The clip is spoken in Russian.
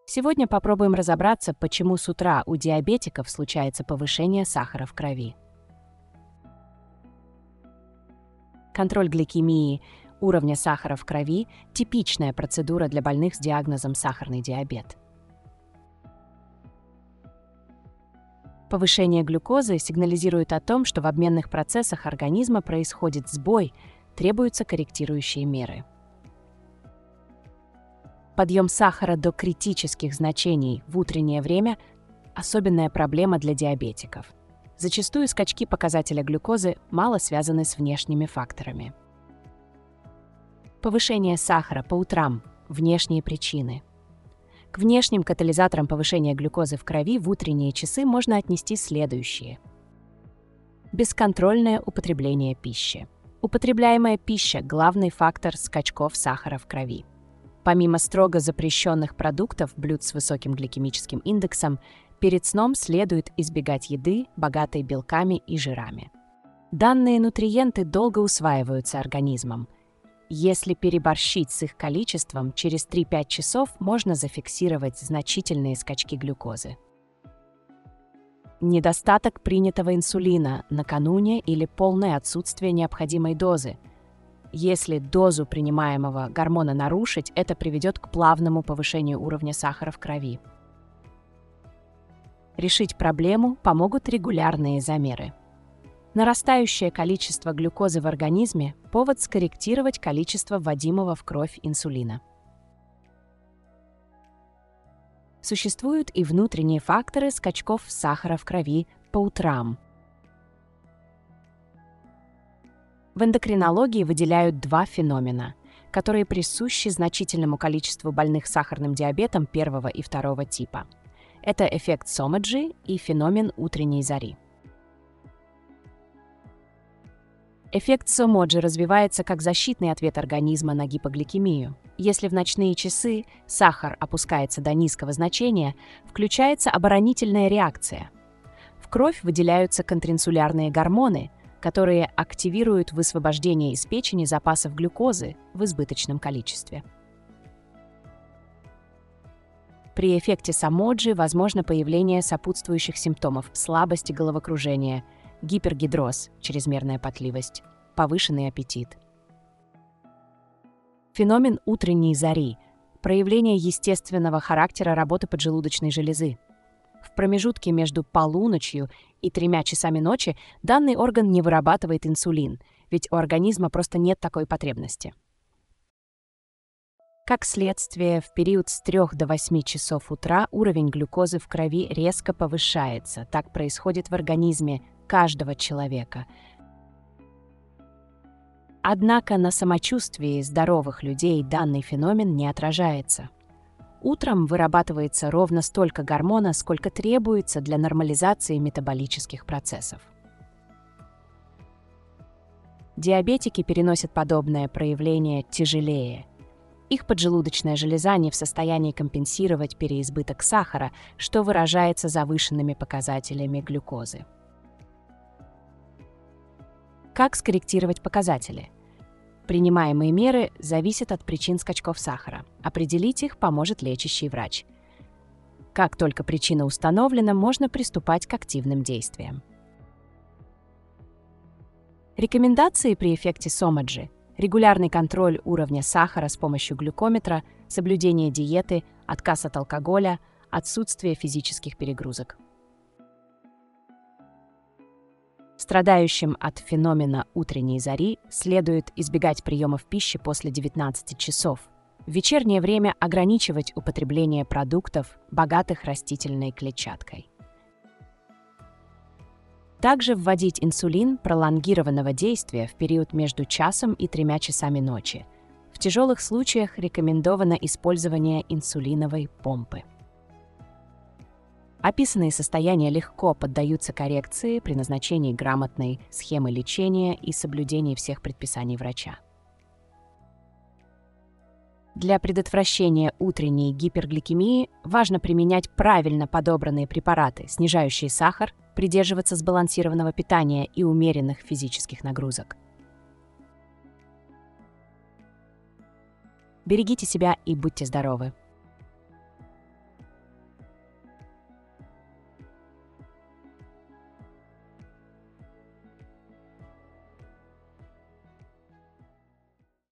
Сегодня попробуем разобраться, почему с утра у диабетиков случается повышение сахара в крови. Контроль гликемии уровня сахара в крови – типичная процедура для больных с диагнозом сахарный диабет. Повышение глюкозы сигнализирует о том, что в обменных процессах организма происходит сбой, требуются корректирующие меры. Подъем сахара до критических значений в утреннее время – особенная проблема для диабетиков. Зачастую скачки показателя глюкозы мало связаны с внешними факторами. Повышение сахара по утрам – внешние причины. К внешним катализаторам повышения глюкозы в крови в утренние часы можно отнести следующие. Бесконтрольное употребление пищи. Употребляемая пища – главный фактор скачков сахара в крови. Помимо строго запрещенных продуктов, блюд с высоким гликемическим индексом, перед сном следует избегать еды, богатой белками и жирами. Данные нутриенты долго усваиваются организмом. Если переборщить с их количеством, через 3-5 часов можно зафиксировать значительные скачки глюкозы. Недостаток принятого инсулина накануне или полное отсутствие необходимой дозы. Если дозу принимаемого гормона нарушить, это приведет к плавному повышению уровня сахара в крови. Решить проблему помогут регулярные замеры. Нарастающее количество глюкозы в организме – повод скорректировать количество вводимого в кровь инсулина. Существуют и внутренние факторы скачков сахара в крови по утрам. В эндокринологии выделяют два феномена, которые присущи значительному количеству больных с сахарным диабетом первого и второго типа. Это эффект Сомаджи и феномен утренней зари. Эффект Сомаджи развивается как защитный ответ организма на гипогликемию. Если в ночные часы сахар опускается до низкого значения, включается оборонительная реакция. В кровь выделяются контринсулярные гормоны, которые активируют высвобождение из печени запасов глюкозы в избыточном количестве. При эффекте Сомаджи возможно появление сопутствующих симптомов слабости головокружения, гипергидроз, чрезмерная потливость, повышенный аппетит. Феномен утренней зари – проявление естественного характера работы поджелудочной железы. В промежутке между полуночью и 3 часами ночи данный орган не вырабатывает инсулин, ведь у организма просто нет такой потребности. Как следствие, в период с 3 до 8 часов утра уровень глюкозы в крови резко повышается. Так происходит в организме каждого человека. Однако на самочувствии здоровых людей данный феномен не отражается. Утром вырабатывается ровно столько гормона, сколько требуется для нормализации метаболических процессов. Диабетики переносят подобное проявление тяжелее. Их поджелудочная железа не в состоянии компенсировать переизбыток сахара, что выражается завышенными показателями глюкозы. Как скорректировать показатели? Принимаемые меры зависят от причин скачков сахара. Определить их поможет лечащий врач. Как только причина установлена, можно приступать к активным действиям. Рекомендации при эффекте Сомаджи: регулярный контроль уровня сахара с помощью глюкометра, соблюдение диеты, отказ от алкоголя, отсутствие физических перегрузок. Страдающим от феномена утренней зари следует избегать приемов пищи после 19 часов. В вечернее время ограничивать употребление продуктов, богатых растительной клетчаткой. Также вводить инсулин пролонгированного действия в период между часом и 3 часами ночи. В тяжелых случаях рекомендовано использование инсулиновой помпы. Описанные состояния легко поддаются коррекции при назначении грамотной схемы лечения и соблюдении всех предписаний врача. Для предотвращения утренней гипергликемии важно применять правильно подобранные препараты, снижающие сахар, придерживаться сбалансированного питания и умеренных физических нагрузок. Берегите себя и будьте здоровы!